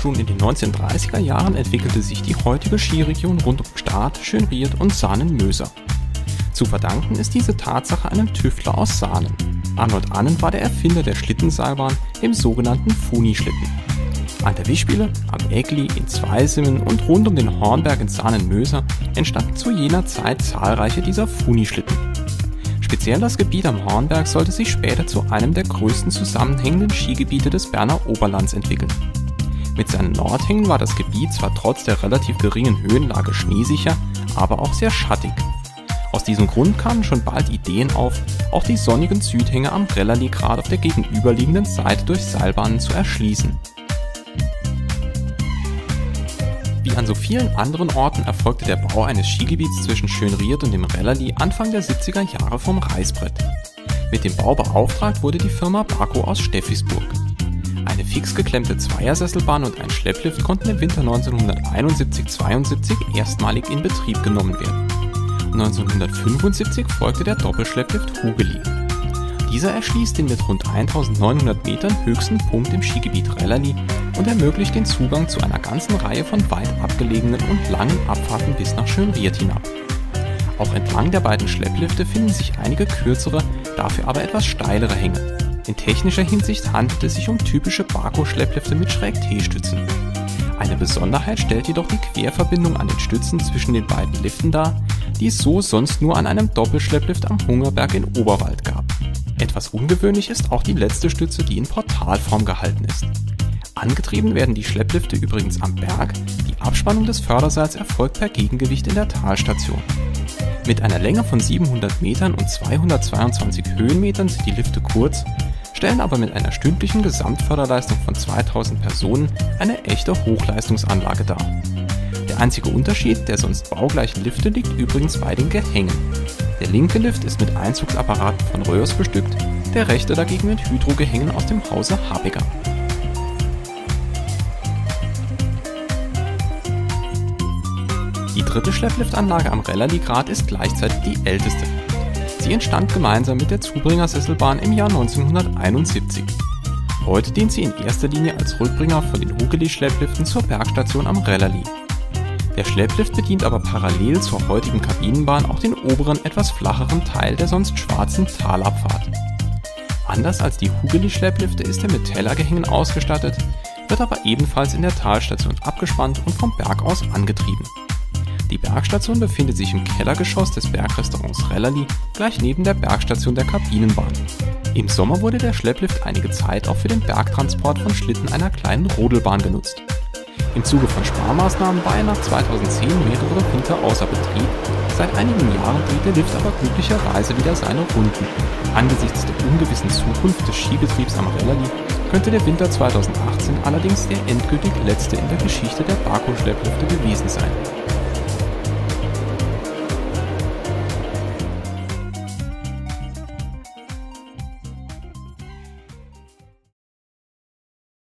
Schon in den 1930er Jahren entwickelte sich die heutige Skiregion rund um Stade, Schönried und Saanen-Möser. Zu verdanken ist diese Tatsache einem Tüftler aus Saanen. Arnold Annen war der Erfinder der Schlittenseilbahn, dem sogenannten Funi-Schlitten. An der Wischbiele, am Egli, in Zweisimmen und rund um den Hornberg in Saanen-Möser entstanden zu jener Zeit zahlreiche dieser Funi-Schlitten. Speziell das Gebiet am Hornberg sollte sich später zu einem der größten zusammenhängenden Skigebiete des Berner Oberlands entwickeln. Mit seinen Nordhängen war das Gebiet zwar trotz der relativ geringen Höhenlage schneesicher, aber auch sehr schattig. Aus diesem Grund kamen schon bald Ideen auf, auch die sonnigen Südhänge am Rellerli-Grat auf der gegenüberliegenden Seite durch Seilbahnen zu erschließen. Wie an so vielen anderen Orten erfolgte der Bau eines Skigebiets zwischen Schönried und dem Rellerli Anfang der 70er Jahre vom Reißbrett. Mit dem Bau beauftragt wurde die Firma Bako aus Steffisburg. Eine fix geklemmte Zweiersesselbahn und ein Schlepplift konnten im Winter 1971/72 erstmalig in Betrieb genommen werden. 1975 folgte der Doppelschlepplift Hugeli. Dieser erschließt den mit rund 1900 Metern höchsten Punkt im Skigebiet Rellerli und ermöglicht den Zugang zu einer ganzen Reihe von weit abgelegenen und langen Abfahrten bis nach Schönried hinab. Auch entlang der beiden Schlepplifte finden sich einige kürzere, dafür aber etwas steilere Hänge. In technischer Hinsicht handelt es sich um typische Bako-Schlepplifte mit Schräg-T-Stützen. Eine Besonderheit stellt jedoch die Querverbindung an den Stützen zwischen den beiden Liften dar, die es so sonst nur an einem Doppelschlepplift am Hungerberg in Oberwald gab. Etwas ungewöhnlich ist auch die letzte Stütze, die in Portalform gehalten ist. Angetrieben werden die Schlepplifte übrigens am Berg, die Abspannung des Förderseils erfolgt per Gegengewicht in der Talstation. Mit einer Länge von 700 Metern und 222 Höhenmetern sind die Lifte kurz, stellen aber mit einer stündlichen Gesamtförderleistung von 2000 Personen eine echte Hochleistungsanlage dar. Der einzige Unterschied der sonst baugleichen Lifte liegt übrigens bei den Gehängen. Der linke Lift ist mit Einzugsapparaten von Röhrs bestückt, der rechte dagegen mit Hydrogehängen aus dem Hause Habiger. Die dritte Schleppliftanlage am Rellerli-Grat ist gleichzeitig die älteste. Sie entstand gemeinsam mit der Zubringersesselbahn im Jahr 1971. Heute dient sie in erster Linie als Rückbringer von den Hugeli-Schleppliften zur Bergstation am Rellerli. Der Schlepplift bedient aber parallel zur heutigen Kabinenbahn auch den oberen, etwas flacheren Teil der sonst schwarzen Talabfahrt. Anders als die Hugeli-Schlepplifte ist er mit Tellergehängen ausgestattet, wird aber ebenfalls in der Talstation abgespannt und vom Berg aus angetrieben. Die Bergstation befindet sich im Kellergeschoss des Bergrestaurants Rellerli, gleich neben der Bergstation der Kabinenbahn. Im Sommer wurde der Schlepplift einige Zeit auch für den Bergtransport von Schlitten einer kleinen Rodelbahn genutzt. Im Zuge von Sparmaßnahmen war er nach 2010 mehrere Winter außer Betrieb. Seit einigen Jahren dreht der Lift aber glücklicherweise wieder seine Runden. Angesichts der ungewissen Zukunft des Skibetriebs am Rellerli könnte der Winter 2018 allerdings der endgültig letzte in der Geschichte der Bako-Schlepplifte gewesen sein.